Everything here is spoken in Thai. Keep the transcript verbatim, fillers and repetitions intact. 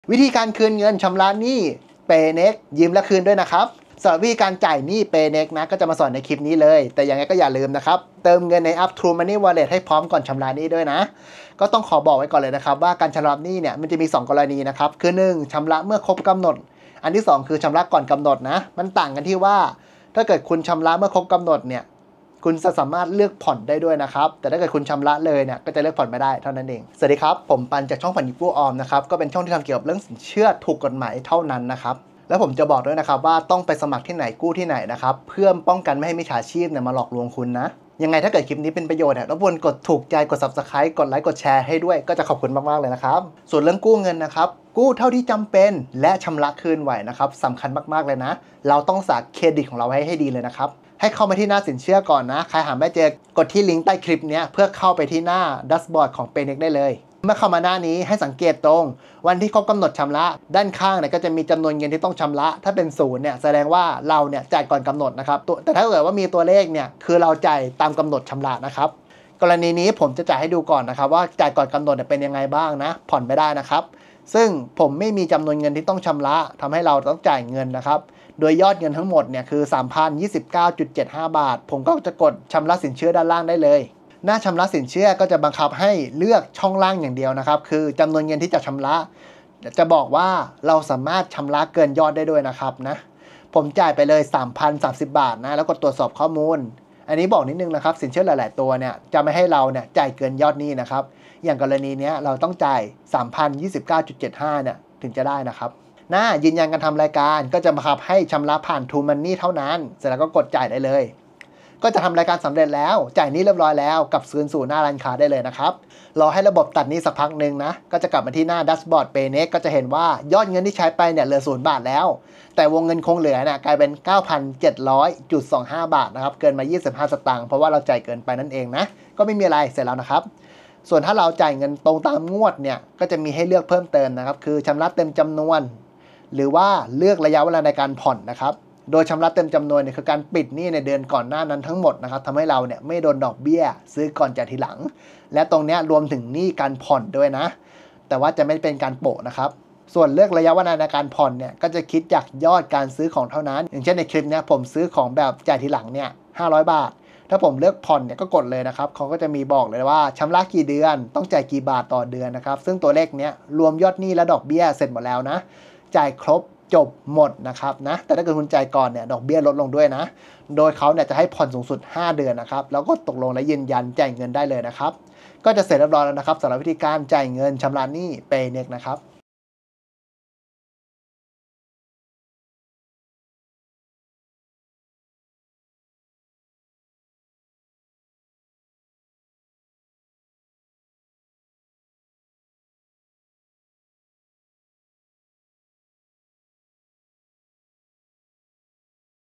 วิธีการคืนเงินชำระหนี้ Paynext ยืมและคืนด้วยนะครับสำหรับวิธีการจ่ายหนี้ Paynext นะก็จะมาสอนในคลิปนี้เลยแต่ยังไงก็อย่าลืมนะครับเติมเงินในแอป True Money Wallet ให้พร้อมก่อนชำระหนี้ด้วยนะก็ต้องขอบอกไว้ก่อนเลยนะครับว่าการชำระหนี้เนี่ยมันจะมีสองกรณีนะครับคือหนึ่งชำระเมื่อครบกำหนดอันที่สองคือชำระก่อนกำหนดนะมันต่างกันที่ว่าถ้าเกิดคุณชำระเมื่อครบกำหนดเนี่ยคุณจะสามารถเลือกผ่อนได้ด้วยนะครับแต่ถ้าเกิดคุณชำระเลยเนี่ยก็จะเลือกผ่อนไม่ได้เท่านั้นเองสวัสดีครับผมปันจากช่องผ่อนยิปกู้ออมนะครับก็เป็นช่องที่ทำเกี่ยวกับเรื่องสินเชื่อถูกกฎหมายเท่านั้นนะครับแล้วผมจะบอกด้วยนะครับว่าต้องไปสมัครที่ไหนกู้ที่ไหนนะครับเพื่อป้องกันไม่ให้มิจฉาชีพเนี่ยมาหลอกลวงคุณนะยังไงถ้าเกิดคลิปนี้เป็นประโยชน์เนี่ยรบกวนกดถูกใจกด ซับสไครบ์ กดไลค์กดแชร์ให้ด้วยก็จะขอบคุณมากๆเลยนะครับส่วนเรื่องกู้เงินนะครับกู้เท่าที่จำเป็นและชำระคืนไหวนะครับสำคัญมากๆเลยนะเราต้องรักษาเครดิตของเราให้ให้ดีเลยนะครับให้เข้ามาที่หน้าสินเชื่อก่อนนะใครหาไม่เจอกดที่ลิงก์ใต้คลิปนี้เพื่อเข้าไปที่หน้าแดชบอร์ดของ Paynext ได้เลยเมื่อเข้ามาหน้านี้ให้สังเกตตรงวันที่ครบกำหนดชำระด้านข้างเนี่ยก็จะมีจำนวนเงินที่ต้องชำระถ้าเป็นศูนย์เนี่ยแสดงว่าเราเนี่ยจ่ายก่อนกำหนดนะครับแต่ถ้าเกิดว่ามีตัวเลขเนี่ยคือเราจ่ายตามกำหนดชำระนะครับกรณีนี้ผมจะจ่ายให้ดูก่อนนะครับว่าจ่ายก่อนกำหนดเป็นยังไงบ้างนะผ่อนไม่ได้นะครับซึ่งผมไม่มีจำนวนเงินที่ต้องชำระทำให้เราต้องจ่ายเงินนะครับโดยยอดเงินทั้งหมดเนี่ยคือ สามพันยี่สิบเก้าจุดเจ็ดห้า บาทผมก็จะกดชำระสินเชื่อด้านล่างได้เลยหน้าชำระสินเชื่อก็จะบังคับให้เลือกช่องล่างอย่างเดียวนะครับคือจำนวนเงินที่จะชำระจะบอกว่าเราสามารถชำระเกินยอดได้ด้วยนะครับนะผมจ่ายไปเลย สามพันสามสิบ บาทนะแล้วกดตรวจสอบข้อมูลอันนี้บอกนิดนึงนะครับสินเชื่อหลายๆตัวเนี่ยจะไม่ให้เราเนี่ยจ่ายเกินยอดหนี้นะครับอย่างกรณีนี้เราต้องจ่าย สามพันยี่สิบเก้าจุดเจ็ดห้า เนี่ยถึงจะได้นะครับหน้ายืนยันการทำรายการก็จะบังคับให้ชำระผ่าน True Money เท่านั้นเสร็จแล้วก็กดจ่ายได้เลยก็จะทำรายการสำเร็จแล้วจ่ายหนี้เรียบร้อยแล้วกลับคืนสู่หน้าร้านค้าได้เลยนะครับรอให้ระบบตัดหนี้สักพักหนึ่งนะก็จะกลับมาที่หน้าแดชบอร์ด Paynext ก็จะเห็นว่ายอดเงินที่ใช้ไปเนี่ยเหลือศูนย์บาทแล้วแต่วงเงินคงเหลือเนี่ยกลายเป็น เก้าพันเจ็ดร้อยจุดสองห้า บาทนะครับเกินมายี่สิบห้าสตางค์เพราะว่าเราจ่ายเกินไปนั่นเองนะก็ไม่มีอะไรเสร็จแล้วนะครับส่วนถ้าเราจ่ายเงินตรงตามงวดเนี่ยก็จะมีให้เลือกเพิ่มเติมนะครับคือชำระเต็มจำนวนหรือว่าเลือกระยะเวลาในการผ่อนนะครับโดยชำระเต็มจำนวนเนี่ยคือการปิดหนี้ในเดือนก่อนหน้านั้นทั้งหมดนะครับทำให้เราเนี่ยไม่โดนดอกเบี้ยซื้อก่อนจ่ายทีหลังและตรงนี้รวมถึงหนี้การผ่อนด้วยนะแต่ว่าจะไม่เป็นการโปะนะครับส่วนเลือกระยะเวลาในการผ่อนเนี่ยก็จะคิดจากยอดการซื้อของเท่านั้นอย่างเช่นในคลิปนี้ผมซื้อของแบบจ่ายทีหลังเนี่ยห้าร้อยบาทถ้าผมเลือกผ่อนเนี่ยก็กดเลยนะครับเขาก็จะมีบอกเลยว่าชำระกี่เดือนต้องจ่ายกี่บาทต่อเดือนนะครับซึ่งตัวเลขเนี้ยรวมยอดหนี้และดอกเบี้ยเสร็จหมดแล้วนะจ่ายครบจบหมดนะครับนะแต่ถ้าเกิดคุณจ่ายก่อนเนี่ยดอกเบี้ยลดลงด้วยนะโดยเขาเนี่ยจะให้ผ่อนสูงสุดห้าเดือนนะครับแล้วก็ตกลงและยืนยันจ่ายเงินได้เลยนะครับก็จะเสร็จเรียบร้อยแล้วนะครับสำหรับวิธีการจ่ายเงินชำระหนี้ Paynext นะครับ